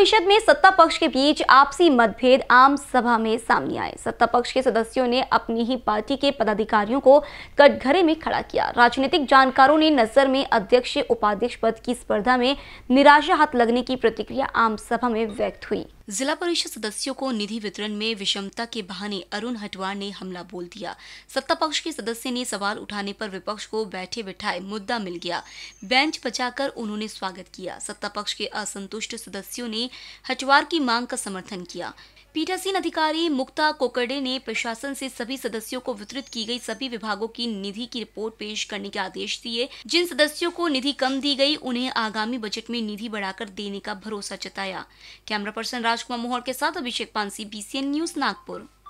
परिषद में सत्ता पक्ष के बीच आपसी मतभेद आम सभा में सामने आए। सत्ता पक्ष के सदस्यों ने अपनी ही पार्टी के पदाधिकारियों को कटघरे में खड़ा किया। राजनीतिक जानकारों ने नजर में अध्यक्ष उपाध्यक्ष पद की स्पर्धा में निराशा हाथ लगने की प्रतिक्रिया आम सभा में व्यक्त हुई। जिला परिषद सदस्यों को निधि वितरण में विषमता के बहाने अरुण हटवार ने हमला बोल दिया। सत्ता पक्ष के सदस्य ने सवाल उठाने पर विपक्ष को बैठे बिठाए मुद्दा मिल गया। बेंच बचाकर उन्होंने स्वागत किया। सत्ता पक्ष के असंतुष्ट सदस्यों ने हटवार की मांग का समर्थन किया। पीठासीन अधिकारी मुक्ता कोकड़े ने प्रशासन से सभी सदस्यों को वितरित की गई सभी विभागों की निधि की रिपोर्ट पेश करने के आदेश दिए। जिन सदस्यों को निधि कम दी गई उन्हें आगामी बजट में निधि बढ़ाकर देने का भरोसा जताया। कैमरा पर्सन राजकुमार मोहर के साथ अभिषेक पानसी, BCN न्यूज, नागपुर।